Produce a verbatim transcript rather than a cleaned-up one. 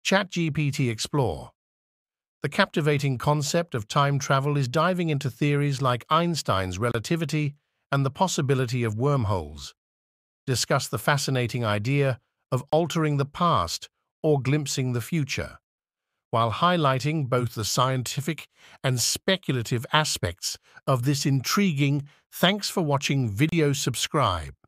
ChatGPT Explore. The captivating concept of time travel is diving into theories like Einstein's relativity and the possibility of wormholes. Discuss the fascinating idea of altering the past or glimpsing the future, while highlighting both the scientific and speculative aspects of this intriguing. Thanks for watching video. Subscribe.